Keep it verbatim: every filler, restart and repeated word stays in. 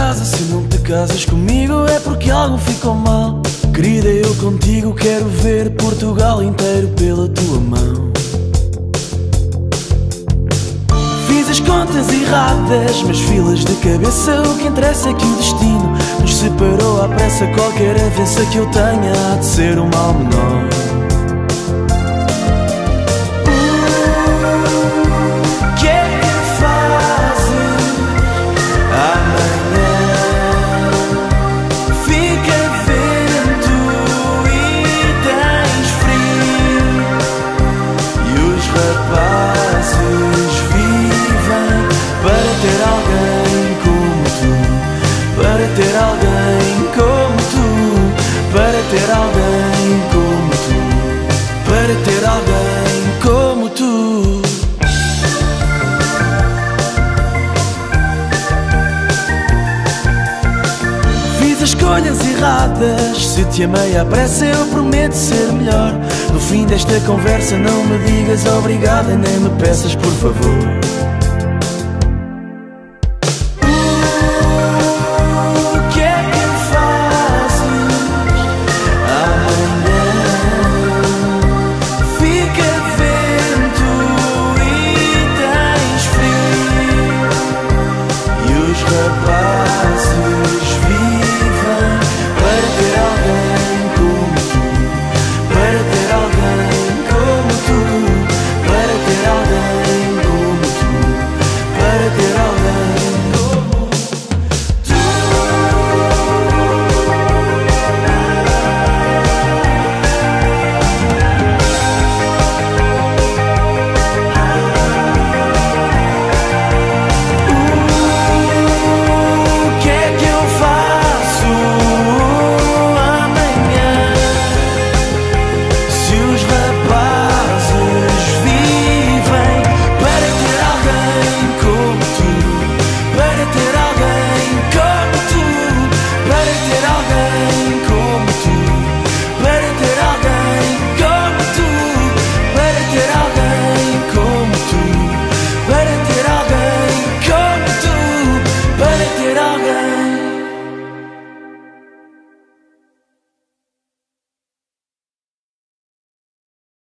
casa, se não te casas comigo é porque algo ficou mal. Querida, eu contigo quero ver Portugal inteiro pela tua mão. Fiz as contas erradas, mas filas de cabeça. O que interessa é que o destino nos separou à pressa. Qualquer avança que eu tenha há de ser um mal menor. Ter alguém como tu, para ter alguém como tu, para ter alguém como tu. Fiz as escolhas erradas, se te amei à pressa eu prometo ser melhor. No fim desta conversa não me digas obrigada, nem me peças por favor.